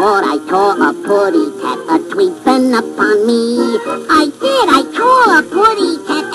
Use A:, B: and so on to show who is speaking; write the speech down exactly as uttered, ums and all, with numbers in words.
A: thought I saw a putty cat a-tweeping upon me. I did, I saw a putty cat